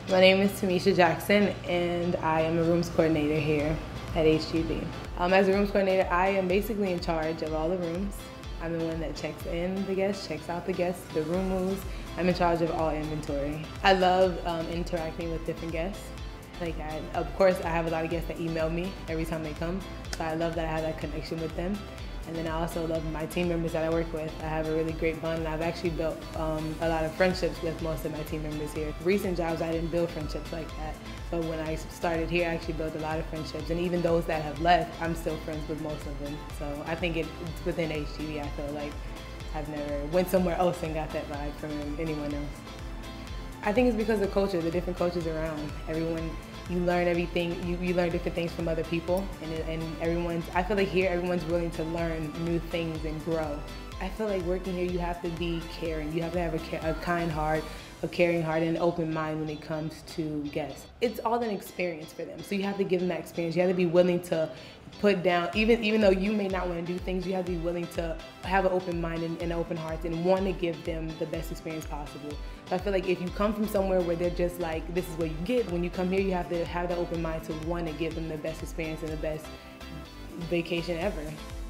My name is Tamisha Jackson, and I am a rooms coordinator here at HGV. As a rooms coordinator, I am basically in charge of all the rooms. I'm the one that checks in the guests, checks out the guests, the room moves. I'm in charge of all inventory. I love interacting with different guests. Of course, I have a lot of guests that email me every time they come, so I love that I have that connection with them. And then I also love my team members that I work with. I have a really great bond, and I've actually built a lot of friendships with most of my team members here. Recent jobs, I didn't build friendships like that. So when I started here, I actually built a lot of friendships. And even those that have left, I'm still friends with most of them. So I think it's within HGV, I feel like I've never went somewhere else and got that vibe from anyone else. I think it's because of culture, the different cultures around. Everyone, you learn everything, you learn different things from other people, and I feel like here everyone's willing to learn new things and grow. I feel like working here you have to be caring, you have to have a kind heart, a caring heart, and an open mind when it comes to guests. It's all an experience for them, so you have to give them that experience. You have to be willing to put down, even though you may not want to do things, you have to be willing to have an open mind and an open heart and want to give them the best experience possible. So I feel like if you come from somewhere where they're just like, this is what you get, when you come here you have to have the open mind to want to give them the best experience and the best vacation ever.